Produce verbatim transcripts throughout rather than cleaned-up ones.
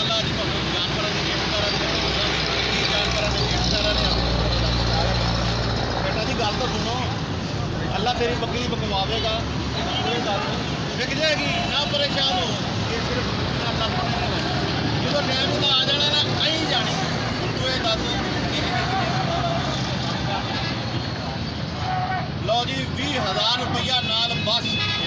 इंशाअल्लाह जी मैं जानवर की गिफ्ट करा जानवर की गिफ्ट करा बेटा जी गल तो सुनो अल्लाह तेरी बकरी बकवावेगा विक जाएगी ना परेशान हो ये सिर्फ जो टाइम तो आ जाना ना अं जानी तू ये दस लो जी भी हज़ार रुपया नाल बस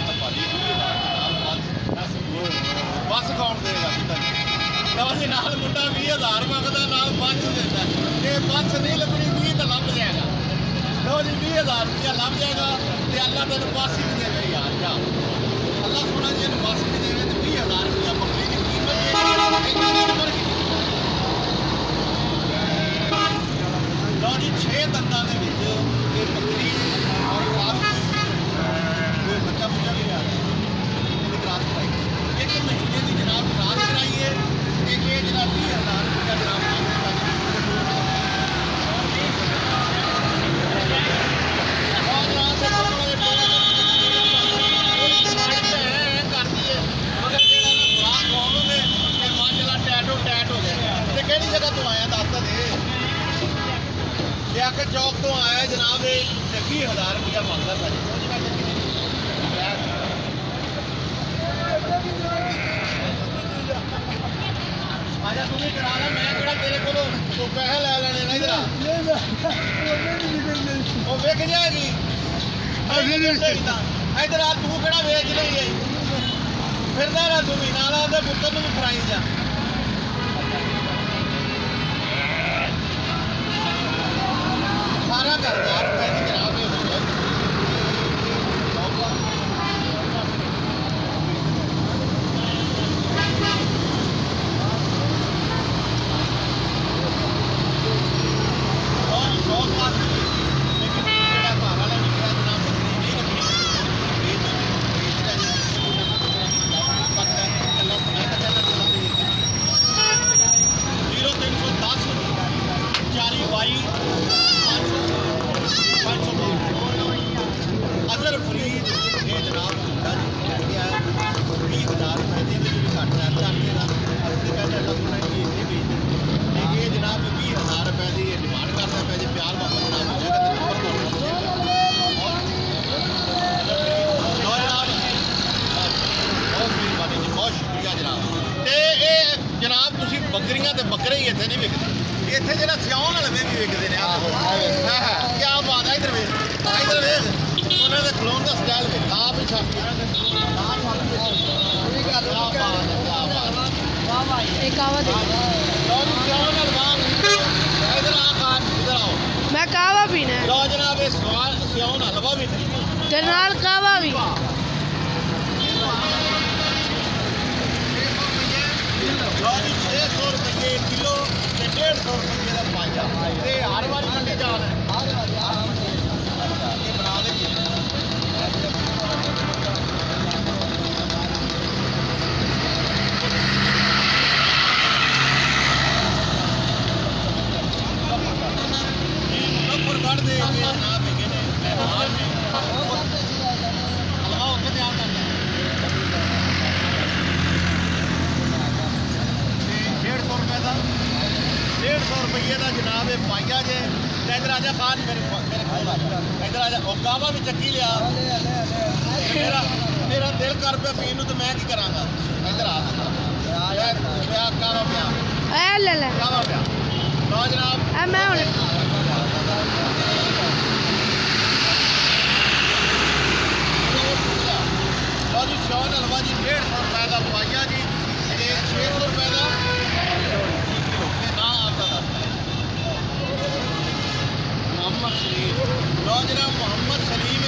बस कौन देगा लो जी नाल मुंडा भी हज़ार मंगता नाल बस देता ये बस नहीं लगनी भी तो लभ जाएगा लो जी भी हज़ार रुपया लभ जाएगा तो अल्लाह तेन बस ही नहीं देवे यार क्या अल्लाह सोना जी बस नहीं देवे तो भी हज़ार रुपया बकरी की कीमत लो जी छे दंदा के बकरी कोई बच्चा बुच्चा भी आ रहा क्रास कराई एक महीने की जनाब क्रास कराई है एक ये जनाब भी हज़ार रुपया जनाब केड़ी जगह तो आया दस दे आके चौक तो आया जनाब भी हज़ार रुपया मंगता सारी आजा तू भी करा ला मैं केड़ा तेरे को पैसे ले लेने ना इधर वो विक जाएगी इधर आ तू केड़ा बेच रही है फिरदा रहा तू भी नाल आंदे पुत्तर नूं फराई जा सारा घर यार पैसे जनाब हो गया बकरियां तो बकरे ही इतने नहीं विकते इतने जो सियाओं वाले भी विकते हैं क्या बात है इधर वेख इधर वेख उन्होंने खलोन का स्टाइल आप ही छाप मैं कहवा पीना लो जनाब सियाओं हलवा भी कहवा भी छे सौ रुपये किलो डेढ़ सौ रुपये का पाइया हर बार मंडी जा रहा है बना देंगे मुजफ्फरगढ़ दे जनाब मेहमान ने हलवा उत्थे तैयार करना डेढ़ सौ रुपये का डेढ़ सौ रुपये का जनाब पाइया जे इधर आजा खान मेरे मेरे कोल इधर आजा गावा भी चक्की लिया मेरा मेरा दिल कर पे पीन तो मैं की करांगा इधर आ गावा पिया ले ले गावा पिया लो जनाब मैं लो जी शौन हलवा जी डेढ़ सौ रुपये का पाइया जी छे सौ रुपये का मोहम्मद सलीम लो जनाब मोहम्मद सलीम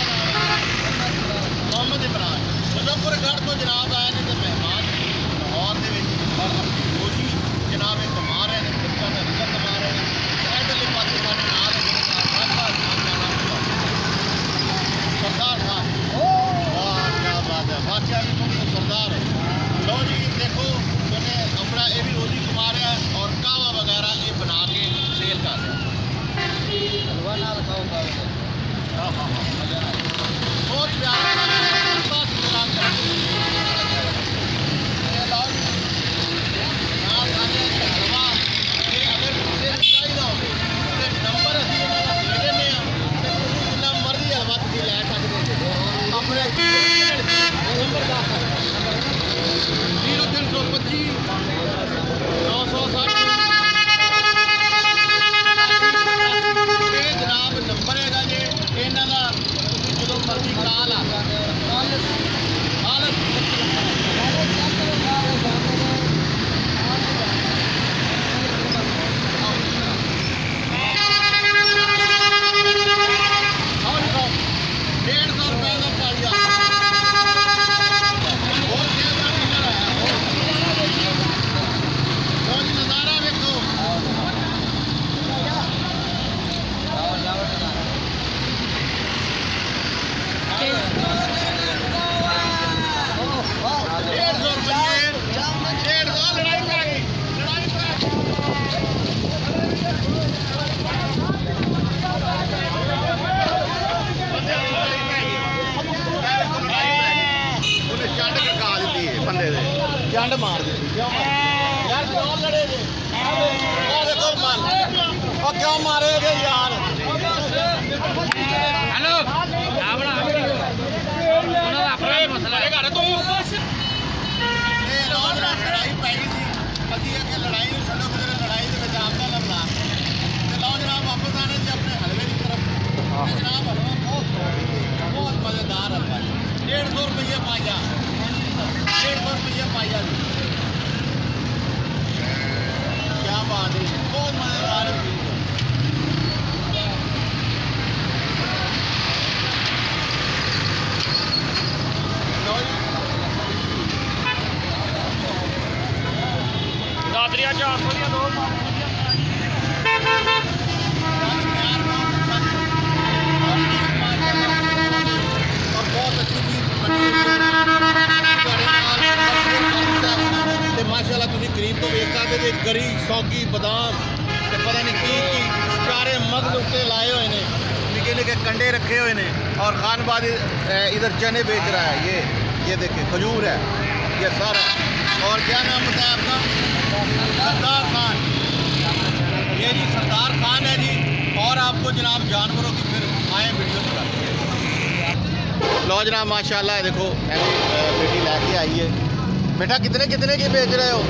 मोहम्मद इमरान मुजफ्फरगढ़ तो जनाब आए ने तो मेहमान लाहौर के और अपनी रोजी जनाब कमा रहे हैं बच्चों का रिजल्ट कमा रहे हैं इधरले पासे साढ़े नाल सरदार खान वाह क्या बात है वाकई भी तुम तो सरदार हो लो जी देखो उन्हें अपना ये भी रोजी कमा रहा है और कावा वगैरह ये बना के सेल कर रहे हैं हाँ हाँ हाँ बहुत प्यारा यार क्यों लड़े थे देखो मान और क्यों मारे थे यार हेलो अपना मसला है घर तू लड़ाई पै गई थी अभी कि लड़ाई छो कि लड़ाई के आपका ना बना लो जनाब वापस आने से अपने हलवे की तरफ जनाब हलवा बहुत बहुत मज़ेदार हलवा डेढ़ सौ रुपये पाइया डेढ़ सौ रुपये पाइया क्या बात है बहुत मज़ेदार है दादरिया चार सौ दो माशाल्लाह तुम करीब तो वेख सकते गरी सौगी बादाम पता नहीं की की चारे मगज उत्ते लाए हुए हैं निके निके कंडे रखे हुए हैं और खानबाद इधर चने बेच रहा है ये ये देखिए खजूर है ये सारा और क्या नाम बताया आपका सरदार खान ये जी सरदार खान है जी और आपको जनाब जानवरों की फिर आए वीडियो दिखाते हैं लो जनाब माशाल्लाह देखो बेटी लेके आई है बेटा कितने कितने की बेच रहे हो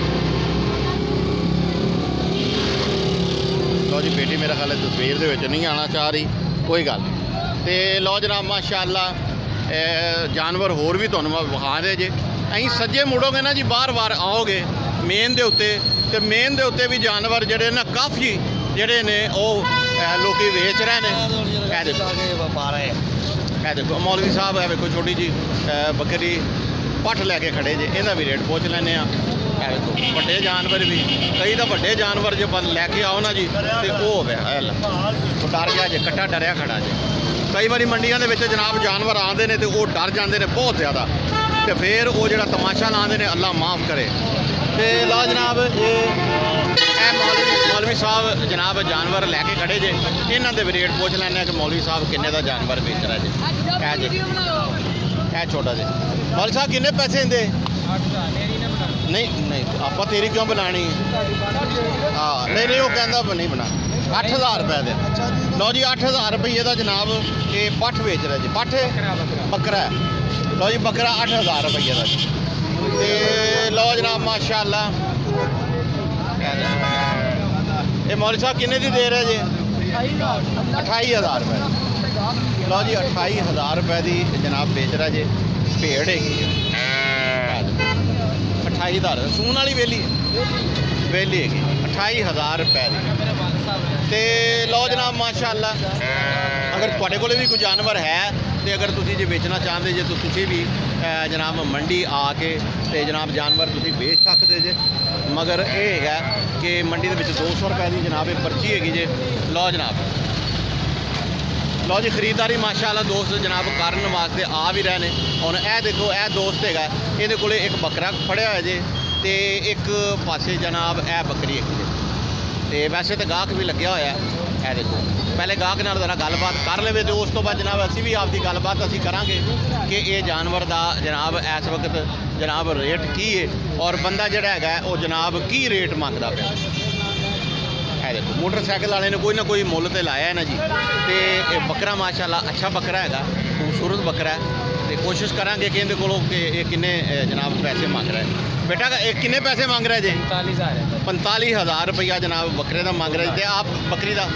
लो जी बेटी मेरा ख्याल है तस्वीर दे विच नहीं आना चाह रही कोई गल तो लो जनाब माशाल्लाह जानवर होर भी तुहानूं विखा दे जे अं सज्जे मुड़ोगे ना जी बार बार आओगे मेन दे उत्ते ते मेन दे उत्ते भी जानवर जड़े ना काफ़ी जड़े ने लोग वेच रहे हैं देखो मौलवी साहब है देखो छोटी जी बकरी पट लैके खड़े जे इहदा भी रेट पूछ लैने देखो बड़े जानवर भी कई तो बड़े जानवर जो लैके आओ ना जी तो वो डर गया जे कट्टा डरिया खड़ा जे कई बार मंडियां दे विच जनाब जानवर आते हैं तो वो डर जाते हैं बहुत ज़्यादा तो फिर वो जो तमाशा लाते हैं अल्लाह माफ़ करे तो ला जनाब ये मौलवी मौलवी साहब जनाब जानवर लैके खड़े जे इन्हों के भी रेट पूछ लैने कि मौलवी साहब किन्ने का जानवर बेच रहा जी है जी है छोटा जी मौलवी साहब किन्ने पैसे देंगे नहीं नहीं आप तेरी क्यों बनानी हाँ नहीं नहीं वो कहता नहीं बना अठ हज़ार रुपये दे लो जी अठ हज़ार रुपये का जनाब ये पठ बेच रहा जी पठ बकरा है लो जी बकरा अठ हज़ार रुपये का जी ते लो जनाब माशाल्लाह ये मौलवी साहब किन्ने दी दे रहे जी अठाई हज़ार रुपये लो जी अठाई हज़ार रुपये की जनाब बेच रहा जी भेड़ है अठाई हज़ार सून वाली वेली वेली है अठाई हज़ार रुपये की तो लो जनाब माशाल्लाह अगर तुहाडे कोल भी कोई जानवर है तो अगर तुसी जे बेचना चाहते जे तो तुसी भी जनाब मंडी आके तो जनाब जानवर तुसी बेच सकते जे मगर ये है कि मंडी के दो सौ रुपए की जनाब पर्ची हैगी जे लो जनाब लो जी खरीदारी माशाल्लाह दोस्त जनाब करने वास्ते आ भी रहे हैं और यह देखो यह दोस्त है ये को एक बकरा फड़िया हो जे तो एक पासे जनाब यह बकरी है तो वैसे तो गाहक भी लग्या होया है देखो पहले गाहक नाल जरा गलबात कर ले तो उस तो बाद जनाब असी भी आपकी गलबात असी करांगे कि ये जानवर का जनाब इस वक्त जनाब रेट की है और बंदा जिहड़ा है वो जनाब की रेट मंगदा पिया है देखो मोटरसाइकिल वाले ने कोई ना कोई मुल तो लाया है ना जी तो बकरा माशाल्लाह अच्छा बकरा है खूबसूरत बकरा है तो कोशिश करांगे कि इहदे कोलों कि ये किन्ने जनाब पैसे मंग रहा है बेटा एक किन्ने पैसे मांग रहे जी पैंताली हज़ार पैंताली हज़ार रुपया जनाब बकरे का मांग रहे थे आप बकरी का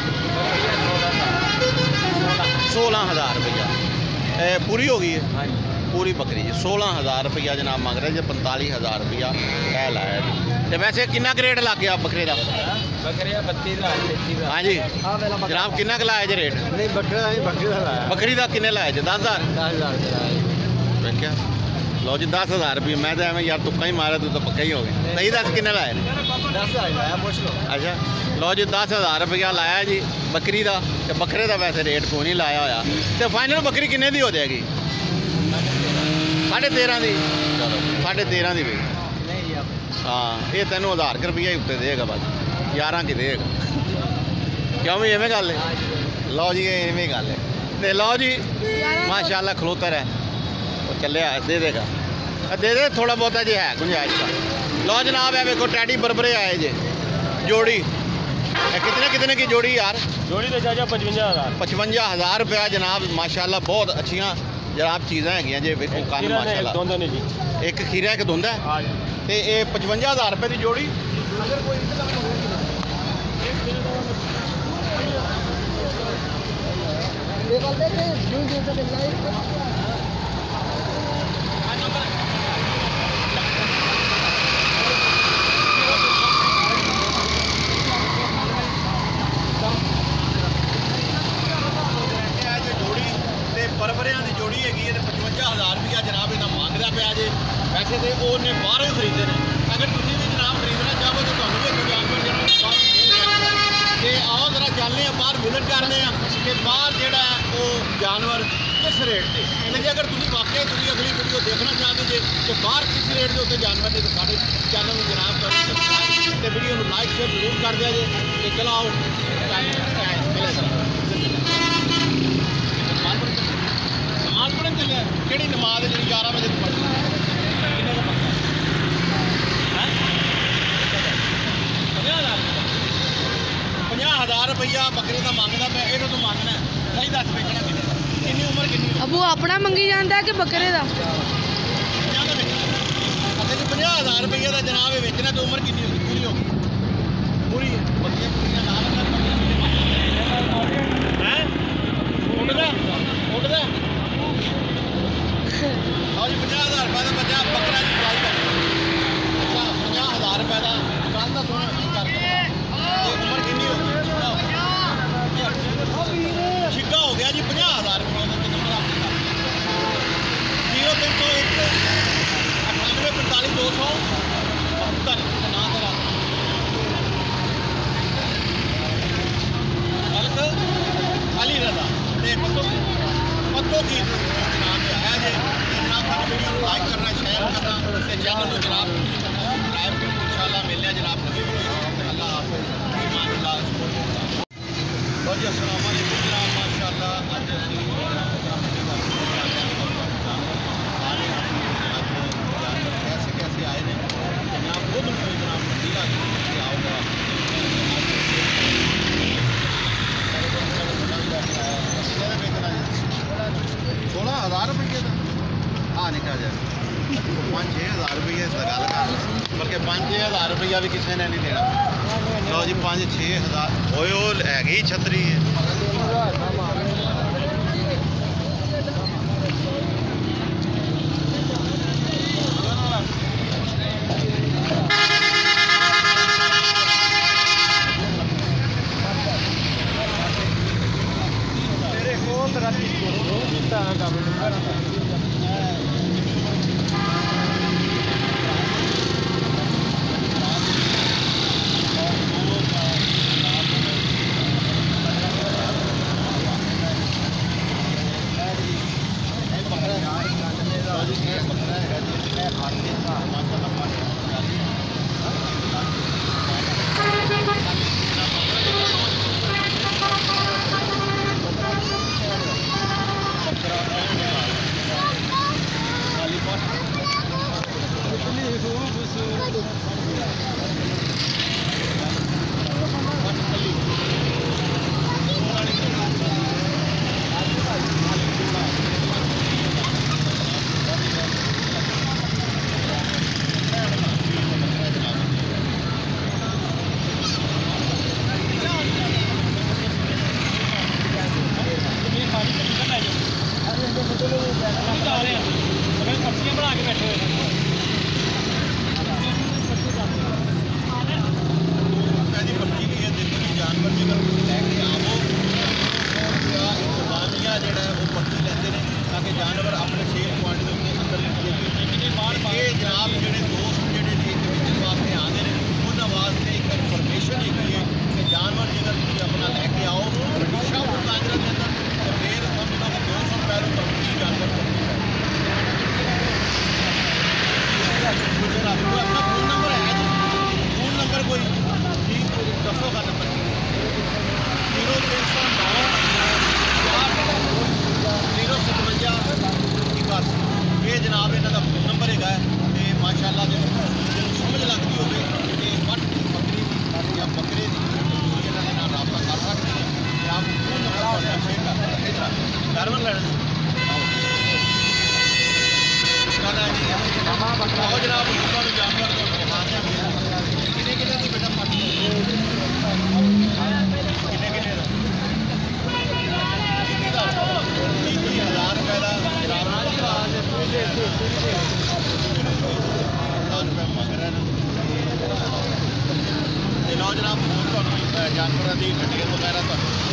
सोलह हज़ार रुपया पूरी हो गई है पूरी बकरी जी सोलह हज़ार रुपया जनाब मांग रहे जी पैंताली हज़ार रुपया कह लाया जी तो वैसे किन्ना रेट लग गया बकरे का हाँ जी जनाब किन्ना क लाया जी रेट बकरी का किन्ने लाया जी दस हज़ार देखिया लो जी दस हज़ार रुपये मैं तो एवं यार तुक्का ही मारा तू तो पक्का ही हो गया नहीं दस किन्ने लाए अच्छा लो जी दस हज़ार रुपया लाया जी बकरी का तो बकरे का वैसे रेट को नहीं लाया होया तो फाइनल बकरी किन्ने दी हो जाएगी साढ़े तेरह की चलो साढ़े तेरह की भाई हाँ ये तेनों हज़ार रुपया ही उत्ते देगा बस ग्यारह की देगा क्यों भी इवें गल है लो जी इवें गल है तो लो जी माशाल्लाह खलोतर है चलिया दे देगा दे दे थोड़ा बहुत जी है गुंजाइश का लो जनाब है देखो टैडी बरबरे आए जे जोड़ी कितने कितने की जोड़ी यार? जोड़ी तो चाचा पचवंजा हज़ार पचवंजा हज़ार रुपया जनाब माशाल्लाह बहुत अच्छियाँ जनाब चीज़ां है जी देखो कन माशाल्लाह एक खीरा एक धुंदा तो ये पचवंजा हज़ार रुपये की जोड़ी। बरबरियां की जोड़ी हैगी है पचवंजा हज़ार रुपया जनाब इन्हें मंगता पाया जे। वैसे तो उन्हें बाहरों ही खरीदे हैं, अगर तुम भी जनाब खरीदना चाहो तो तुम्हें भी जानवर जो आओ जरा जानने बाहर विजिट करने कि बाहर जोड़ा है वो जानवर किस रेट से जी। अगर तुम वाकई तुम अगली वीडियो देखना चाहते जे तो बाहर किस रेट के उत्ते जानवर ने तो साढ़े चैनल में जनाब सब्सक्राइब तो वीडियो में लाइक शेयर जरूर कर दिया जे। तो चलो आओ कि नमाज जी ग्यारह बजे पढ़ी पंजाह हज़ार रुपया बकरे का मंगता पे ये तो मंगना सही दस बेचना कि उम्र कि अबू अपना मंगी जाता है कि बकरे का? अगर पंजाह हज़ार रुपये का जनाब बेचना तो उम्र कि पूरी होगी? पूरी बकरियां पूरियां ना उठदा उठदा हाँ जी पंजाह हज़ार रुपये का बच्चा बकरा की बुलाई कर अच्छा पंजाह हज़ार रुपये का कल का सोना कर उम्र कि होगी? छिक्का हो गया जी पंजाह हज़ार रुपये का जीरो तीन सौ एक अठानवे पैंतालीस दो सौ बहत्तर ना तेरा खाली रहा पत्तों पत्तों की नाम है जी। जनाब वीडियो को लाइक करना शेयर करना चैनल को जनाब सब्सक्राइब करो। इंशाल्लाह मिलने जनाब नवी वीडियो अल्लाह हाफ़िज़ ईमान अल्लाह सपोर्ट लो जी अस्सलाम वालेकुम जनाब माशाल्लाह अज असीं कैसे कैसे आए हैं जनाब खुद जनाब मंडी आ आओगा सोलह हज़ार रुपये का हाँ निकल जाए पाँच छः हज़ार रुपये गल कर बल्कि पाँच छः हज़ार रुपया भी किसी ने नहीं देना। लो जी पाँच छः हज़ार होए वो हैगी छतरी है जनाब इन्हों का फोन नंबर है माशाअल्लाह समझ लग आओ जनाब, होर तुहानूं जानवरां दी डिटेल वगैरह तुहानूं